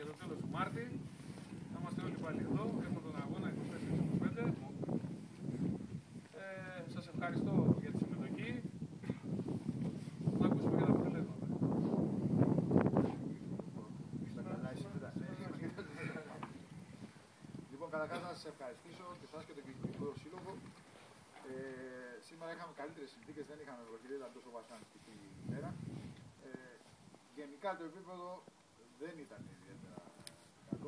για το τέλος του Μάρτη. Θα είμαστε όλοι πάλι εδώ, έχουμε τον αγώνα 24-25. Σας ευχαριστώ για τη συμμετοχή. Να ακούσουμε και τα αποτελέσματα. Λοιπόν, καταρχάς να σας ευχαριστήσω και εσάς και τον Κυκλικό Σύλλογο. Σήμερα είχαμε καλύτερες συνθήκες, δεν είχαμε βροχή, ήταν τόσο βασανιστική ημέρα. Γενικά το επίπεδο δεν ήταν ιδιαίτερα καλό.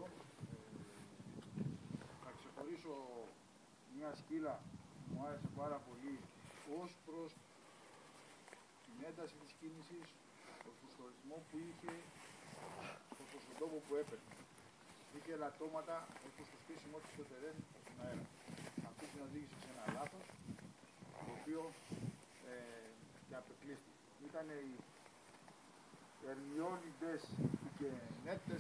Θα ξεχωρίσω μια σκύλα που μου άρεσε πάρα πολύ ως προς την ένταση της κίνησης, τον φουσκωρισμό που είχε, στον τόπο που έπαιρνε. Είχε ελαττώματα ως προς το στήσιμο της στο τερέν στον αέρα. Αυτό την οδήγησε σε ένα λάθος, το οποίο και απεκλείστηκε. Ήταν οι ερμιόλυντες πικενέτες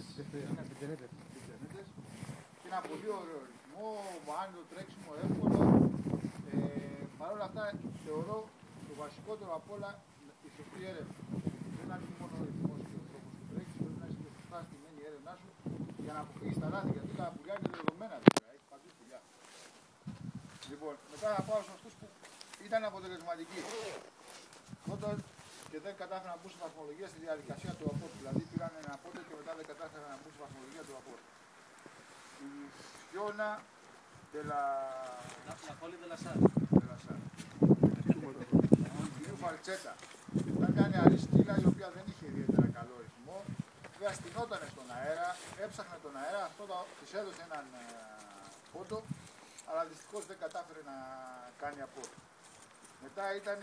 και ένα πολύ ωραίο ρυθμό, άνετο τρέξιμο, εύκολο. Παρ' όλα αυτά θεωρώ το βασικότερο απ' όλα η σωστή έρευνα. Δεν αρκεί μόνο ο ρυθμός και ο τρόπος που τρέξεις, πρέπει να είσαι και σωστά στημένη η έρευνά σου για να αποφύγεις τα λάθη, γιατί τα πουλιά είναι δεδομένα βέβαια, έχει παντού πουλιά. Λοιπόν, μετά θα πάω σε αυτούς που ήταν αποτελεσματικοί. Πρώτον, και δεν κατάφεραν να μπουν στη βαθμολογία στη διαδικασία του απόρτ. Δηλαδή πήραν ένα απόρτ και μετά δεν κατάφεραν να μπουν στη βαθμολογία του απόρτ. Η Φιώνα Τελασάρ. Η κυρίου Φαλτσέτα. Ήταν μια νεαρή σκύλα η οποία δεν είχε ιδιαίτερα καλό ρυθμό. Βέβαια στηνόταν στον αέρα, έψαχνε τον αέρα, αυτό της έδωσε έναν πόντο, αλλά δυστυχώς δεν κατάφερε να κάνει απόρτ. Μετά ήταν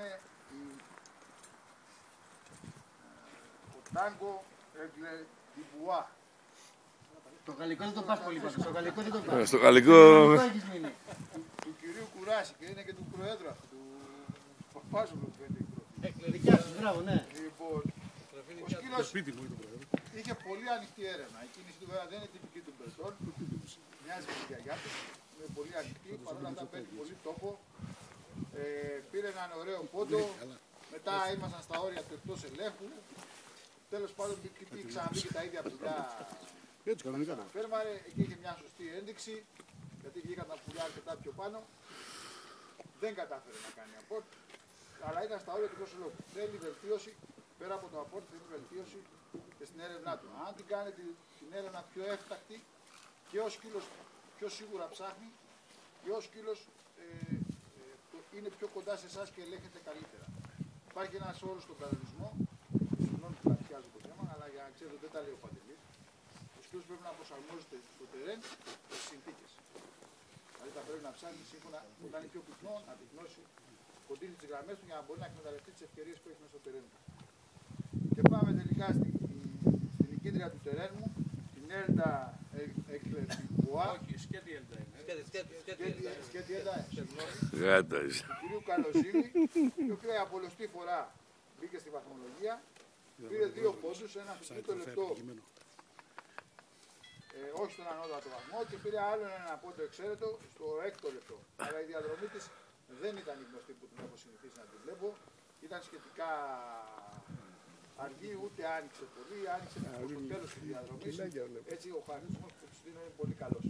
ο Τάγκο Εγκλεντιμπουά. Το γαλλικό δεν το πας πολύ πάντως. Στο γαλλικό δεν το πας. Στο γαλλικό... Του κυρίου Κουράση και είναι και του Προέδρου αυτού, του Παπάζουλου που είναι η τροφή. Δικιά σου, μπράβο, ναι. Λοιπόν, ο σκύλος είχε πολύ ανοιχτή έρευνα. Η κίνηση του βέβαια δεν είναι τυπική των Μπερτών. Μοιάζει με τη γιαγιά του. Είναι πολύ ανοιχτή, παρόλα αυτά παίρνει πολύ τόπο. Πήρε έναν ωραίο πόντο. Μετά ήμασταν στα όρια του εκτός ελέγχου. Τέλος πάντων ξαναμπήκε τα ίδια πουλιά. Φέρμαρε, εκεί είχε μια σωστή ένδειξη, γιατί βγήκαν τα πουλιά αρκετά πιο πάνω. Δεν κατάφερε να κάνει απόρτ, αλλά ήταν στα όρια του εκτός ελέγχου. Θέλει βελτίωση, πέρα από το απόρτ, θέλει βελτίωση και στην έρευνά του. Αν την κάνετε την έρευνα πιο έφτακτη και ο σκύλος πιο σίγουρα ψάχνει και ο σκύλος είναι πιο κοντά σε εσάς και ελέγχεται καλύτερα. Υπάρχει ένας όρος στον κανονισμό, συγγνώμη που πλατιάζω το θέμα, αλλά για να ξέρετε δεν τα λέει ο Παντελής. Ο σκύλος πρέπει να προσαρμόζεται στο τερέν στις συνθήκες. Δηλαδή θα πρέπει να ψάχνει σύμφωνα όταν είναι πιο πυκνό, να πυκνώσει κοντίνει τις γραμμές του για να μπορεί να εκμεταλλευτεί τις ευκαιρίες που έχει μέσα στο τερέν του. Και πάμε τελικά στην νικήτρια του τερέν μου, την Έλτα Εκλετιμπουά. Όχι, σκέτη Έλτα είναι. Σκέτη Έλτα, συγγνώμη. Γάτας. Του κυρίου Καλοζήλη, η οποία για πολλωστή φορά μπήκε στη βαθμολογία. Πήρε 2 πόντους, ένα στο τρίτο λεπτό, όχι στον ανώτατο βαθμό, και πήρε άλλο ένα πόντο εξαίρετο στο 6ο λεπτό. Αλλά η διαδρομή της δεν ήταν η γνωστή που την έχω συνηθίσει να την βλέπω. Ήταν σχετικά αργή, ούτε άνοιξε πολύ, άνοιξε προς το τέλος της διαδρομής. Έτσι ο χαρακτηρισμός που της δίνω είναι πολύ καλός.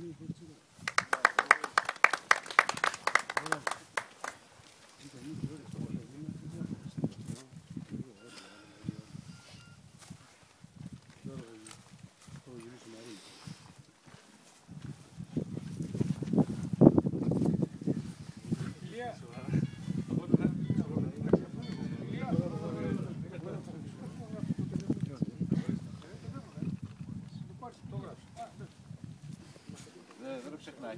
Δεν το ξεχνάει.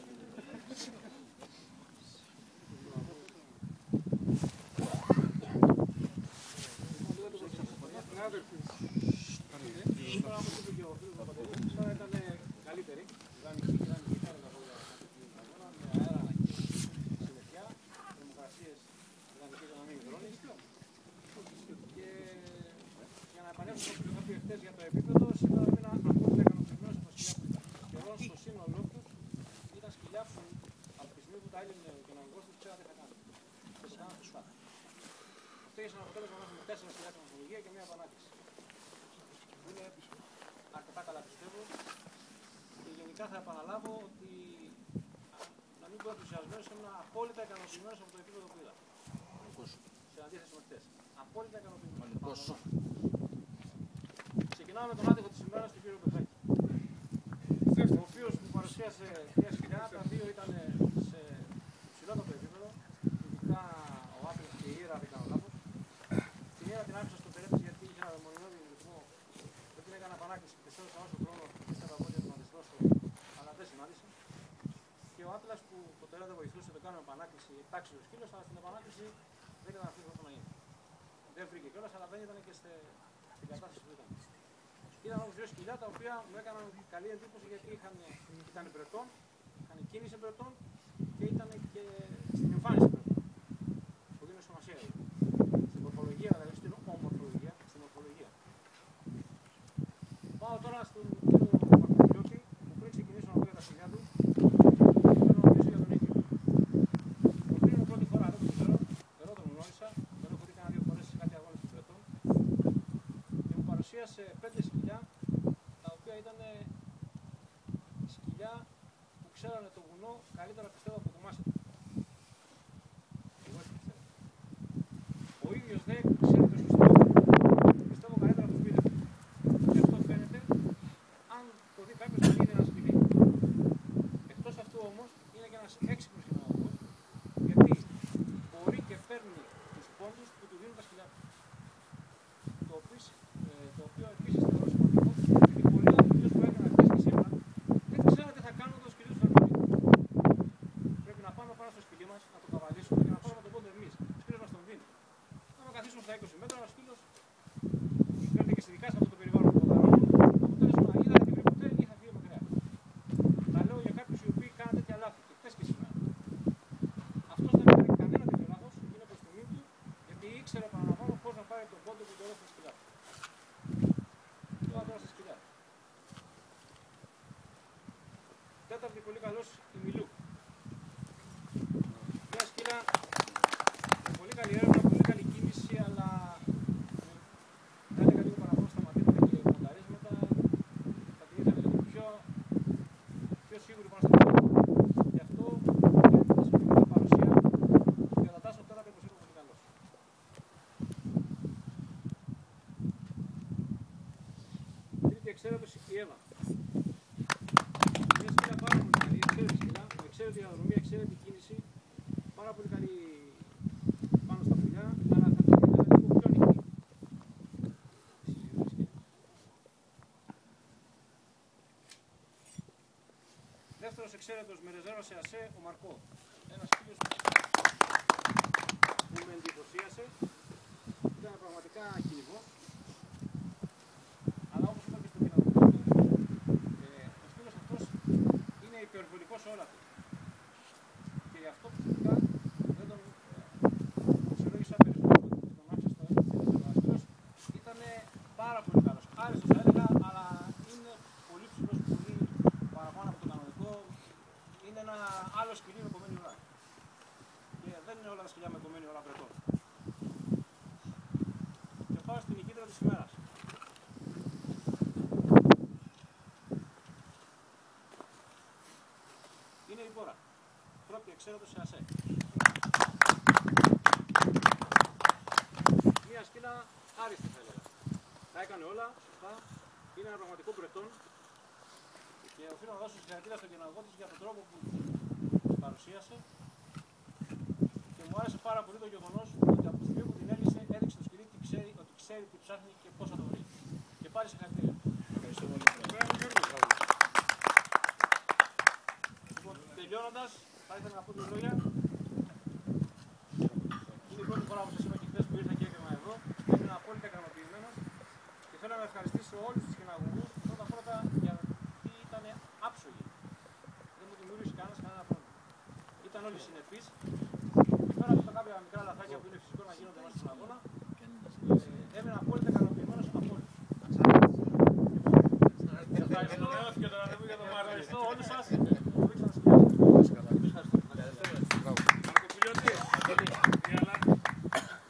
Για το επίπεδο, σήμερα έμεινα απόλυτα ικανοποιημένος από τα σκυλιά που ήταν. Σχεδόν στο σύνολό τους ήταν σκυλιά που από τη στιγμή που τα έλυνε και να αγκώσει, ξέραν τι θα κάνουν. Δεν θα τους φάνε. Αυτό έχει σαν αποτέλεσμα να έχουμε 4 σκυλιά στην βαθμολογία και 1 επανάκτηση. Είναι αρκετά αρκετά καλά πιστεύω. Και γενικά θα επαναλάβω ότι να μην πω ενθουσιασμένος, ήμουν απόλυτα ικανοποιημένος από το επίπεδο που είδα. Σε αντίθεση με χτες. Απόλυτα ικανοποιημένος. Ξεκινάμε με τον άτυχο της ημέρας, τον κύριο Πεθάκη. Ο οποίος μου παρουσίασε μια σκηνιά, τα δύο ήταν σε υψηλότερο επίπεδο. Ειδικά ο Άπλος και η Ήρα, δεν κάνω λάθος. Την Ήρα την άφησα στο περίπτωση γιατί είχε ένα δαιμονιώδη ρυθμό. Δεν την έκανα επανάκληση και πιστεύω θα όσο χρόνο πιστεύω από για τον αντιστρώσω, αλλά δεν συνάντησε. Και ο Άπλας που το τερά δεν βοηθούσε, το κάνουμε επανάκληση, τάξη ο σκύλος, αλλά στην επανάκληση δεν ήταν αυτό που να γίνει. Δεν βρήκε κιόλας, αλλά δεν ήταν και στην κατάσταση που ήταν. Είδαμε όμως δύο σκυλιά τα οποία μου έκαναν καλή εντύπωση γιατί ήταν Μπρετών, είχαν κίνηση Μπρετών και ήταν και στην εμφάνιση Μπρετών. Που δίνει σημασία. Στην μορφολογία, δηλαδή στην ομορφολογία, στην μορφολογία. Πάω τώρα στον κύριο Μακροπιώτη που πριν ξεκινήσω να πω για τα σκυλιά του, θέλω να μιλήσω για τον ίδιο. Ο οποίος είναι πρώτη φορά, δεν το ξέρω, δεν τον γνώρισα, δεν έχω δει κανένα δύο φορές σε κάτι αγώνες των Μπρετών. Και μου παρουσίασε 5 σκυλιά τα οποία ήταν σκυλιά που ξέρανε το βουνό καλύτερα πιστεύω από το μάσι του. Εγώ έτσι πιστεύω. Ο ίδιος δεν ξέρει το σκυλιά πιστεύω καλύτερα από το σπίτι του. Και αυτό φαίνεται αν το δει κάποιος να είναι ένα σκυλί. Εκτός αυτού όμως είναι και ένας έξυπνος κοινωνικός γιατί μπορεί και παίρνει τους πόντους που του δίνουν τα σκυλιά του. Το οποίο επίσης θεωρώ σημαντικό γιατί πολλοί άνθρωποι που έκαναν χθες και σήμερα δεν ξέρουν τι θα κάνουν το σκυλί του φερμανί. Πρέπει να πάμε πάνω στο σκυλί μας, να το καβαλήσουμε και να πάρουμε τον πόντο εμείς. Ο σκύλος μας τον δίνει. Να καθίσουμε στα 20 μέτρα, ο σκύλος φέρνει και ειδικά σε αυτό το περιβάλλον που ποδαρώνουν. Το αποτέλεσμα ή δεν θα την βρει ποτέ ή θα φύγει μακριά. Τα λέω για κάποιους οι οποίοι κάνουν τέτοια λάθη και χθες και σήμερα. Αυτός δεν έκανε κανένα τέτοιο λάθος, είναι προς τιμή του γιατί ήξερε παραλαμβάνω πώς να πάρει τον πόντο που του έδωσε σκυλιά. Τέταρτη πολύ καλός η Μιλού. Μια σκύλα με πολύ καλή έρευνα, πολύ καλή κίνηση, αλλά θα έλεγα λίγο παραπάνω σταματήματα και μονταρίσματα. Θα την ήθελα λίγο πιο σίγουρη πάνω στο πόδι. Γι' αυτό η σημερινή παρουσία και θα τάσω τώρα πως είναι πολύ καλός. Τρίτη εξαίρετος η Εύα. Μια σκύλα πάρα πολύ καλή, εξαίρετη σκύλα, εξαίρετη διαδρομή, εξαίρετη κίνηση, πάρα πολύ καλή πάνω στα πουλιά, αλλά θα την ήθελα λίγο πιο ανοιχτή. Δεύτερος εξαίρετος με ρεζέρβα σε ασέ, ο Μαρκό. Ένας σκύλος που με εντυπωσίασε, ήταν πραγματικά κυνηγός, αλλά όπως είπα και στο κοινωνικό του, ο σκύλος αυτός είναι υπερβολικός σε όλα του. Και γι' αυτό φυσικά δεν τον συλλόγησα περισσότερο, τον άφησα στο ένα. Ο σκύλος ήταν πάρα πολύ καλός. Άριστος θα έλεγα, αλλά είναι πολύ ψηλός, πολύ παραπάνω από το κανονικό. Είναι ένα άλλο σκυλί με κομμένη ουρά. Και δεν είναι όλα τα σκυλιά με κομμένη ουρά Μπρετών. Και πάω στην νικήτρια της ημέρας. Είναι η Μπόρα. Πρώτη εξαίρετος σε ασέ. Μια σκύλα άριστη θα έλεγα. Τα έκανε όλα, σωστά. Είναι ένα πραγματικό Μπρετών. Και οφείλω να δώσω συγχαρητήρια στον γενναγό της για τον τρόπο που την παρουσίασε. Και μου άρεσε πάρα πολύ το γεγονός ότι από τη στιγμή που την έλυσε έδειξε το σκυλί ότι ξέρει τι ψάχνει και πώς θα το βρει. Και πάλι συγχαρητήρια. Ευχαριστώ πολύ. Λοιπόν, τελειώνοντας, θα ήθελα να πω δύο λόγια. Είναι η πρώτη φορά που σας είπα και χθες που ήρθα και έκανα εδώ. Ήμουν απόλυτα ικανοποιημένος και θέλω να ευχαριστήσω όλους τους γενναγωγούς πρώτα γιατί ήταν άψογοι. Δεν μου δημιούργησε κανένα πρόβλημα. Ήταν όλοι συνεπείς. Πέρα από κάποια μικρά λαθάκια που είναι φυσικό να γίνονται μέσα στον αγώνα, έμεινα απόλυτα ικανοποιημένος από όλους. Ευχαριστώ όλους σας. Ευχαριστώ.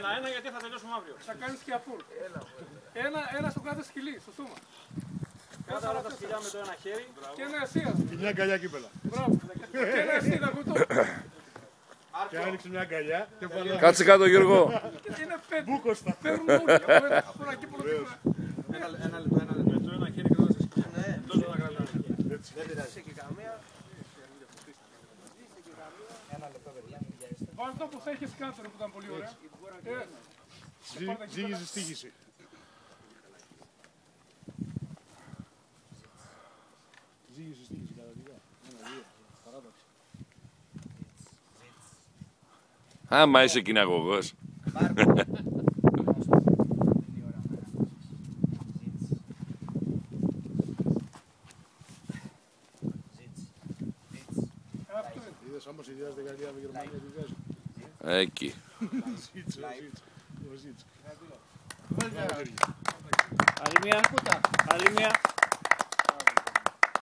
Ένα-ένα γιατί θα τελειώσουμε αύριο. Θα κάνεις και απούλ. Ένα στο κράτος σκυλί, στο στόμα. Κράτα όλα τα σκυλιά με το ένα χέρι. Και ένα εσύ. Και μια αγκαλιά κύπελα. Μπράβο. Και ένα εσύ να κουτώ. Και άνοιξε μια αγκαλιά και βάλε. Κάτσε κάτω, Γιώργο. Είναι πέντε. Μπούκοστα. Παίρνουν όλοι από ένα κύπελο τίποτα. Ένα λεπτό. Με το ένα χέρι κρατάς τα σκυλιά. Τόσο να κρατάς. Δεν πειράζει. Βάλε το που θα έχεις κάτω που ήταν πολύ ωραία. Ζήγησε στίγηση. Ζήγησε στίγηση καταδικά. Παράταξη. Άμα είσαι κοιναγωγός. Είδες όμως ιδιάζεται Γαλλία με Γερμανία τι βγάζει. Εκεί. Ο Ζήτς. Άλλη μία.